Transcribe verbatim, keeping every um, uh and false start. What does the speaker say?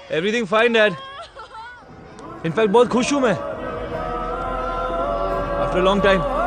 Everything fine dad. In fact बहुत खुश हूं मैं आफ्टर लॉन्ग टाइम।